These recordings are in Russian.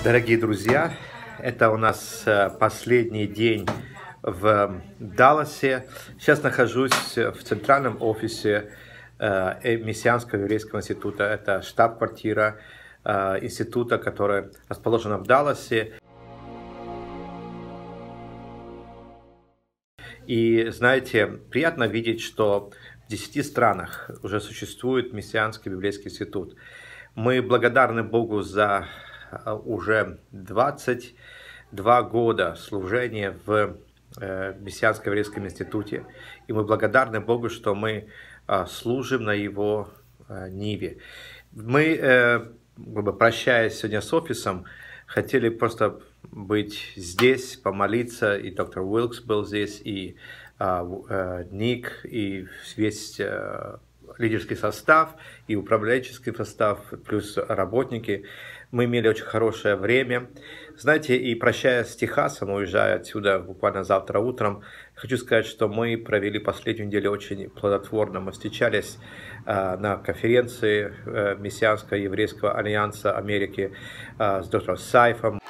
Дорогие друзья, это у нас последний день в Далласе. Сейчас нахожусь в центральном офисе Мессианского еврейского института. Это штаб-квартира института, который расположен в Далласе. И знаете, приятно видеть, что в 10 странах уже существует Мессианский библейский институт. Мы благодарны Богу за уже 22 года служения в Мессианском еврейском институте. И мы благодарны Богу, что мы служим на Его ниве. Мы, прощаясь сегодня с офисом, хотели просто быть здесь, помолиться, и доктор Уилкс был здесь, и Ник, и весь лидерский состав, и управленческий состав, плюс работники. Мы имели очень хорошее время. Знаете, и прощаясь с Техасом, уезжая отсюда буквально завтра утром, хочу сказать, что мы провели последнюю неделю очень плодотворно. Мы встречались на конференции Мессианского еврейского альянса Америки с доктором Сайфом.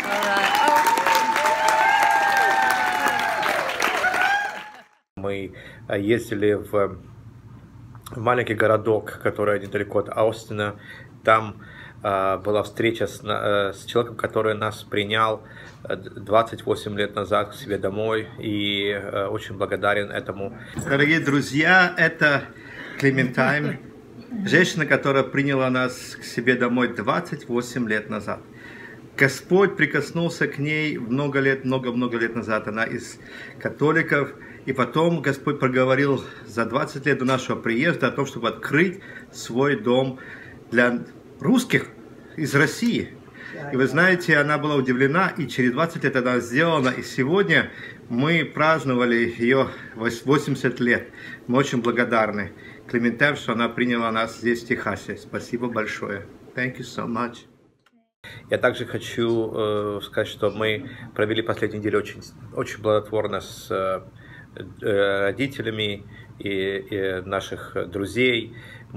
Мы ездили в маленький городок, который недалеко от Аустина. Там была встреча с человеком, который нас принял 28 лет назад к себе домой, и очень благодарен этому. Дорогие друзья, это Клементайн, женщина, которая приняла нас к себе домой 28 лет назад. Господь прикоснулся к ней много лет назад. Она из католиков. И потом Господь проговорил за 20 лет до нашего приезда о том, чтобы открыть свой дом для русских из России. И вы знаете, она была удивлена, и через 20 лет она сделана. И сегодня мы праздновали ее 80 лет. Мы очень благодарны Клементайн, что она приняла нас здесь, в Техасе. Спасибо большое. Thank you so much. Я также хочу сказать, что мы провели последнюю неделю очень плодотворно с родителями и наших друзей.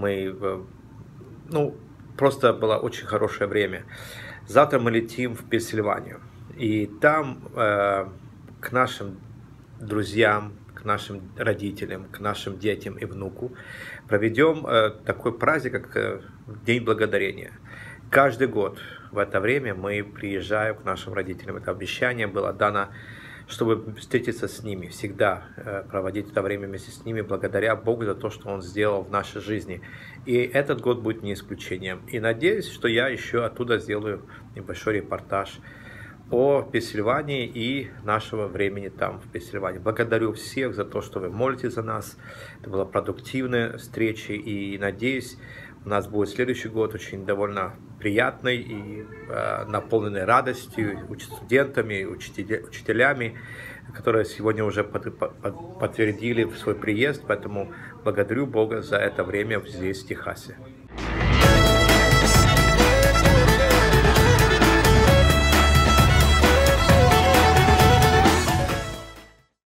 Просто было очень хорошее время. Завтра мы летим в Пенсильванию. И там к нашим друзьям, к нашим родителям, к нашим детям и внуку проведем такой праздник, как День Благодарения. Каждый год в это время мы приезжаем к нашим родителям. Это обещание было дано, чтобы встретиться с ними, всегда проводить это время вместе с ними, благодаря Богу за то, что Он сделал в нашей жизни. И этот год будет не исключением. И надеюсь, что я еще оттуда сделаю небольшой репортаж о Пенсильвании и нашего времени там, в Пенсильвании. Благодарю всех за то, что вы молитесь за нас. Это была продуктивная встреча, и надеюсь, у нас будет следующий год очень довольно приятный и наполненный радостью, студентами, учителями, которые сегодня уже подтвердили свой приезд. Поэтому благодарю Бога за это время здесь, в Техасе.